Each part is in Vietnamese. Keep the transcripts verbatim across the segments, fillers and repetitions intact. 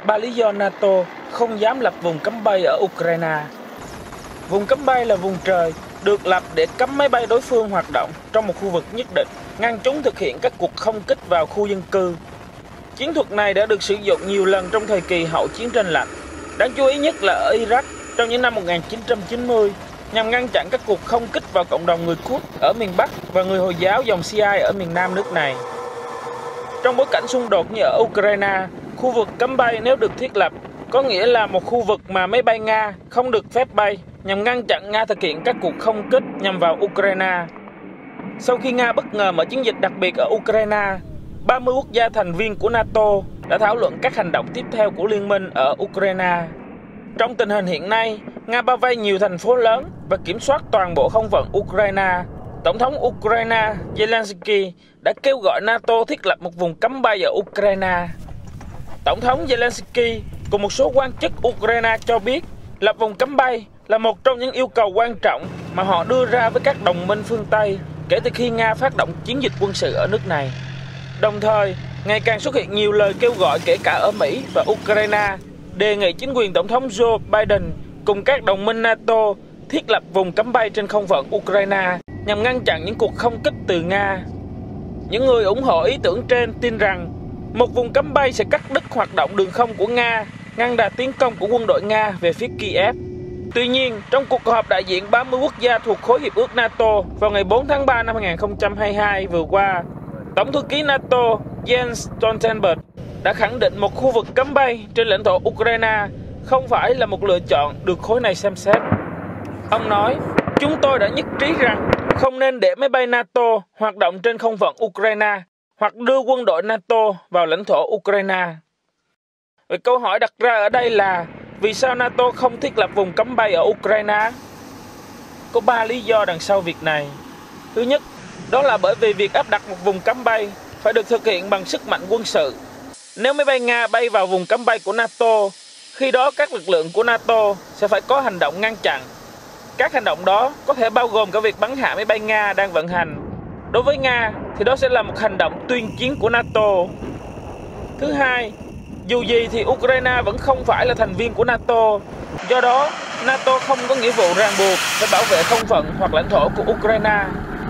Ba lý do NATO không dám lập vùng cấm bay ở Ukraine. Vùng cấm bay là vùng trời được lập để cấm máy bay đối phương hoạt động trong một khu vực nhất định, ngăn chúng thực hiện các cuộc không kích vào khu dân cư. Chiến thuật này đã được sử dụng nhiều lần trong thời kỳ hậu chiến tranh lạnh, đáng chú ý nhất là ở Iraq trong những năm một nghìn chín trăm chín mươi, nhằm ngăn chặn các cuộc không kích vào cộng đồng người Kurd ở miền Bắc và người Hồi giáo dòng Shia ở miền Nam nước này. Trong bối cảnh xung đột như ở Ukraine, khu vực cấm bay nếu được thiết lập có nghĩa là một khu vực mà máy bay Nga không được phép bay, nhằm ngăn chặn Nga thực hiện các cuộc không kích nhằm vào Ukraine. Sau khi Nga bất ngờ mở chiến dịch đặc biệt ở Ukraine, ba mươi quốc gia thành viên của NATO đã thảo luận các hành động tiếp theo của liên minh ở Ukraine. Trong tình hình hiện nay, Nga bao vây nhiều thành phố lớn và kiểm soát toàn bộ không phận Ukraine. Tổng thống Ukraine Zelensky đã kêu gọi NATO thiết lập một vùng cấm bay ở Ukraine. Tổng thống Zelensky cùng một số quan chức Ukraine cho biết lập vùng cấm bay là một trong những yêu cầu quan trọng mà họ đưa ra với các đồng minh phương Tây kể từ khi Nga phát động chiến dịch quân sự ở nước này. Đồng thời, ngày càng xuất hiện nhiều lời kêu gọi kể cả ở Mỹ và Ukraine đề nghị chính quyền Tổng thống Joe Biden cùng các đồng minh NATO thiết lập vùng cấm bay trên không phận Ukraine nhằm ngăn chặn những cuộc không kích từ Nga. Những người ủng hộ ý tưởng trên tin rằng một vùng cấm bay sẽ cắt đứt hoạt động đường không của Nga, ngăn đà tiến công của quân đội Nga về phía Kiev. Tuy nhiên, trong cuộc họp đại diện ba mươi quốc gia thuộc khối hiệp ước NATO vào ngày bốn tháng ba năm hai nghìn không trăm hai mươi hai vừa qua, Tổng thư ký NATO Jens Stoltenberg đã khẳng định một khu vực cấm bay trên lãnh thổ Ukraine không phải là một lựa chọn được khối này xem xét. Ông nói, chúng tôi đã nhất trí rằng không nên để máy bay NATO hoạt động trên không phận Ukraine hoặc đưa quân đội NATO vào lãnh thổ Ukraine. Vậy câu hỏi đặt ra ở đây là vì sao NATO không thiết lập vùng cấm bay ở Ukraine? Có ba lý do đằng sau việc này. Thứ nhất, đó là bởi vì việc áp đặt một vùng cấm bay phải được thực hiện bằng sức mạnh quân sự. Nếu máy bay Nga bay vào vùng cấm bay của NATO, khi đó các lực lượng của NATO sẽ phải có hành động ngăn chặn. Các hành động đó có thể bao gồm cả việc bắn hạ máy bay Nga đang vận hành. Đối với Nga thì đó sẽ là một hành động tuyên chiến của NATO. Thứ hai, dù gì thì Ukraine vẫn không phải là thành viên của NATO. Do đó, NATO không có nghĩa vụ ràng buộc phải bảo vệ không phận hoặc lãnh thổ của Ukraine.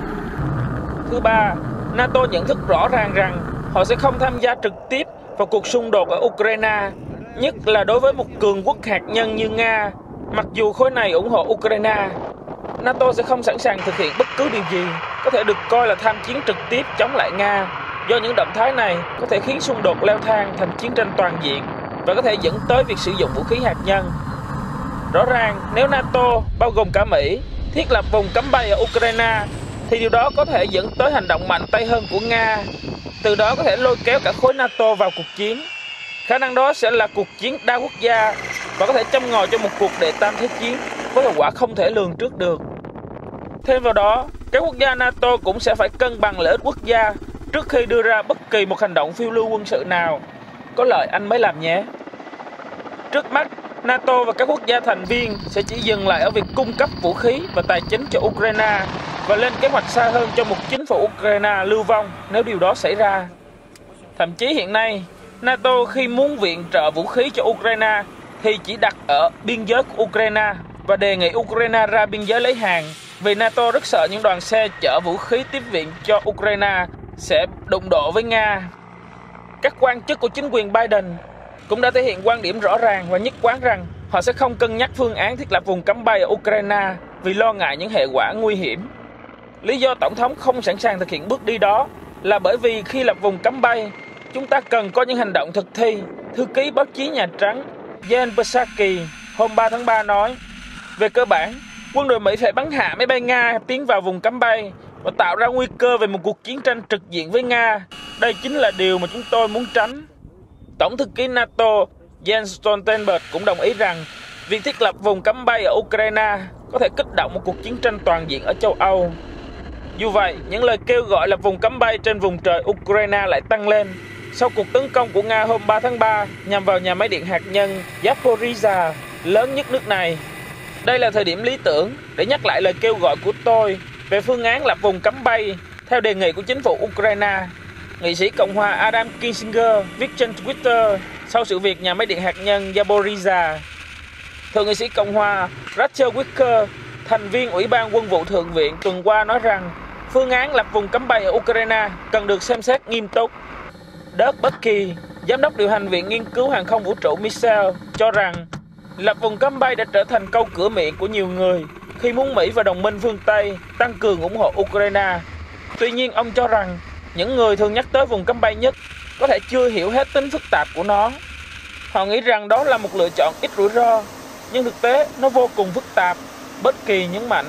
Thứ ba, NATO nhận thức rõ ràng rằng họ sẽ không tham gia trực tiếp vào cuộc xung đột ở Ukraine, nhất là đối với một cường quốc hạt nhân như Nga. Mặc dù khối này ủng hộ Ukraine, NATO sẽ không sẵn sàng thực hiện bất cứ điều gì có thể được coi là tham chiến trực tiếp chống lại Nga, do những động thái này có thể khiến xung đột leo thang thành chiến tranh toàn diện và có thể dẫn tới việc sử dụng vũ khí hạt nhân. Rõ ràng, nếu NATO, bao gồm cả Mỹ, thiết lập vùng cấm bay ở Ukraine, thì điều đó có thể dẫn tới hành động mạnh tay hơn của Nga, từ đó có thể lôi kéo cả khối NATO vào cuộc chiến. Khả năng đó sẽ là cuộc chiến đa quốc gia và có thể châm ngòi cho một cuộc đệ tam thế chiến với hậu quả không thể lường trước được. Thêm vào đó, các quốc gia NATO cũng sẽ phải cân bằng lợi ích quốc gia trước khi đưa ra bất kỳ một hành động phiêu lưu quân sự nào. Có lợi anh mới làm nhé. Trước mắt, NATO và các quốc gia thành viên sẽ chỉ dừng lại ở việc cung cấp vũ khí và tài chính cho Ukraine và lên kế hoạch xa hơn cho một chính phủ Ukraine lưu vong nếu điều đó xảy ra. Thậm chí hiện nay, NATO khi muốn viện trợ vũ khí cho Ukraine thì chỉ đặt ở biên giới của Ukraine và đề nghị Ukraine ra biên giới lấy hàng, vì NATO rất sợ những đoàn xe chở vũ khí tiếp viện cho Ukraine sẽ đụng độ với Nga. Các quan chức của chính quyền Biden cũng đã thể hiện quan điểm rõ ràng và nhất quán rằng họ sẽ không cân nhắc phương án thiết lập vùng cấm bay ở Ukraine vì lo ngại những hệ quả nguy hiểm. Lý do Tổng thống không sẵn sàng thực hiện bước đi đó là bởi vì khi lập vùng cấm bay, chúng ta cần có những hành động thực thi. Thư ký báo chí Nhà Trắng Jen Psaki hôm ba tháng ba nói, về cơ bản, quân đội Mỹ phải bắn hạ máy bay Nga tiến vào vùng cấm bay và tạo ra nguy cơ về một cuộc chiến tranh trực diện với Nga. Đây chính là điều mà chúng tôi muốn tránh. Tổng thư ký NATO Jens Stoltenberg cũng đồng ý rằng việc thiết lập vùng cấm bay ở Ukraine có thể kích động một cuộc chiến tranh toàn diện ở châu Âu. Dù vậy, những lời kêu gọi lập vùng cấm bay trên vùng trời Ukraine lại tăng lên sau cuộc tấn công của Nga hôm ba tháng ba nhằm vào nhà máy điện hạt nhân Zaporizhzhia, lớn nhất nước này. Đây là thời điểm lý tưởng để nhắc lại lời kêu gọi của tôi về phương án lập vùng cấm bay theo đề nghị của chính phủ Ukraine. Nghị sĩ Cộng hòa Adam Kinzinger viết trên Twitter, sau sự việc nhà máy điện hạt nhân Zaporizhzhia. Thượng nghị sĩ Cộng hòa Roger Wicker, thành viên Ủy ban Quân vụ Thượng viện, tuần qua nói rằng phương án lập vùng cấm bay ở Ukraine cần được xem xét nghiêm túc. Doug Bucky, giám đốc điều hành Viện Nghiên cứu Hàng không Vũ trụ Michel, cho rằng lập vùng cấm bay đã trở thành câu cửa miệng của nhiều người khi muốn Mỹ và đồng minh phương Tây tăng cường ủng hộ Ukraine. Tuy nhiên, ông cho rằng những người thường nhắc tới vùng cấm bay nhất có thể chưa hiểu hết tính phức tạp của nó. Họ nghĩ rằng đó là một lựa chọn ít rủi ro, nhưng thực tế nó vô cùng phức tạp, Bucky nhấn mạnh.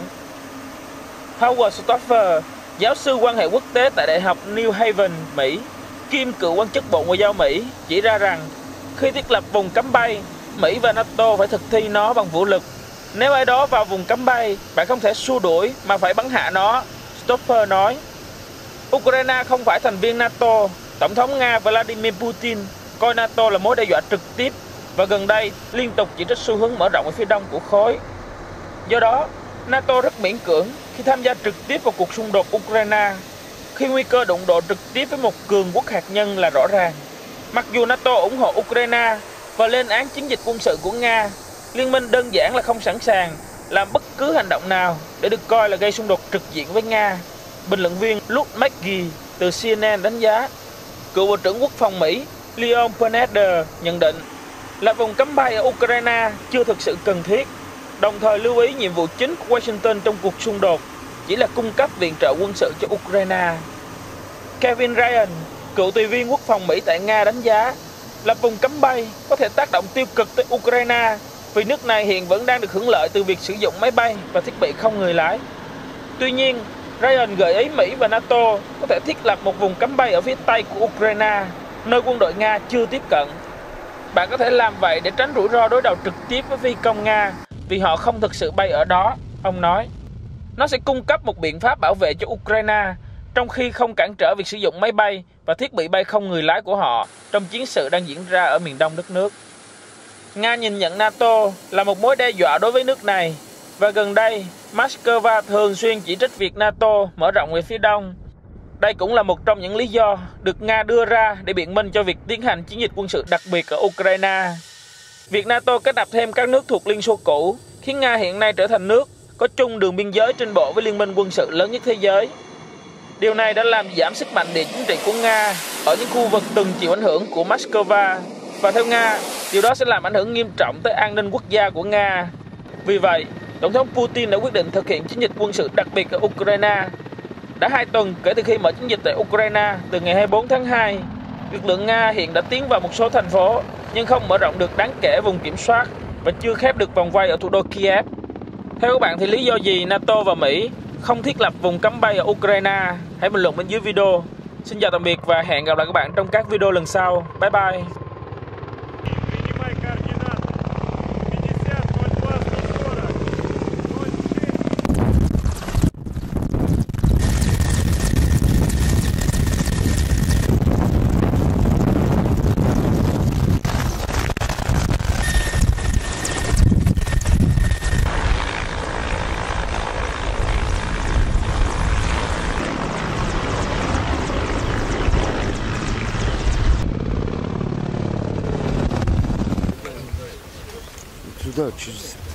Howard Stoffer, giáo sư quan hệ quốc tế tại Đại học New Haven, Mỹ, kiêm cựu quan chức Bộ Ngoại giao Mỹ, chỉ ra rằng khi thiết lập vùng cấm bay, Mỹ và NATO phải thực thi nó bằng vũ lực. Nếu ai đó vào vùng cấm bay, bạn không thể xua đuổi mà phải bắn hạ nó, Stoffer nói. Ukraine không phải thành viên NATO. Tổng thống Nga Vladimir Putin coi NATO là mối đe dọa trực tiếp và gần đây liên tục chỉ trích xu hướng mở rộng ở phía đông của khối. Do đó, NATO rất miễn cưỡng khi tham gia trực tiếp vào cuộc xung đột Ukraine, khi nguy cơ đụng độ trực tiếp với một cường quốc hạt nhân là rõ ràng. Mặc dù NATO ủng hộ Ukraine và lên án chiến dịch quân sự của Nga, liên minh đơn giản là không sẵn sàng làm bất cứ hành động nào để được coi là gây xung đột trực diện với Nga. Bình luận viên Luke McGee từ C N N đánh giá. Cựu Bộ trưởng Quốc phòng Mỹ Leon Panetta nhận định là vùng cấm bay ở Ukraine chưa thực sự cần thiết, đồng thời lưu ý nhiệm vụ chính của Washington trong cuộc xung đột chỉ là cung cấp viện trợ quân sự cho Ukraine. Kevin Ryan, cựu tùy viên quốc phòng Mỹ tại Nga đánh giá lập vùng cấm bay có thể tác động tiêu cực tới Ukraine vì nước này hiện vẫn đang được hưởng lợi từ việc sử dụng máy bay và thiết bị không người lái. Tuy nhiên, Ryan gợi ý Mỹ và NATO có thể thiết lập một vùng cấm bay ở phía tây của Ukraine, nơi quân đội Nga chưa tiếp cận. Bạn có thể làm vậy để tránh rủi ro đối đầu trực tiếp với phi công Nga vì họ không thực sự bay ở đó, ông nói. Nó sẽ cung cấp một biện pháp bảo vệ cho Ukraine, trong khi không cản trở việc sử dụng máy bay và thiết bị bay không người lái của họ trong chiến sự đang diễn ra ở miền đông đất nước. Nga nhìn nhận NATO là một mối đe dọa đối với nước này, và gần đây, Moscow thường xuyên chỉ trích việc NATO mở rộng về phía đông. Đây cũng là một trong những lý do được Nga đưa ra để biện minh cho việc tiến hành chiến dịch quân sự đặc biệt ở Ukraine. Việc NATO kết nạp thêm các nước thuộc Liên Xô cũ khiến Nga hiện nay trở thành nước có chung đường biên giới trên bộ với liên minh quân sự lớn nhất thế giới. Điều này đã làm giảm sức mạnh địa chính trị của Nga ở những khu vực từng chịu ảnh hưởng của Moscow, và theo Nga, điều đó sẽ làm ảnh hưởng nghiêm trọng tới an ninh quốc gia của Nga. Vì vậy, Tổng thống Putin đã quyết định thực hiện chiến dịch quân sự đặc biệt ở Ukraine. Đã hai tuần kể từ khi mở chiến dịch tại Ukraine từ ngày hai mươi tư tháng hai, lực lượng Nga hiện đã tiến vào một số thành phố nhưng không mở rộng được đáng kể vùng kiểm soát và chưa khép được vòng vây ở thủ đô Kiev. Theo các bạn thì lý do gì NATO và Mỹ không thiết lập vùng cấm bay ở Ukraine? Hãy bình luận bên dưới video. Xin chào tạm biệt và hẹn gặp lại các bạn trong các video lần sau. Bye bye. Туда, через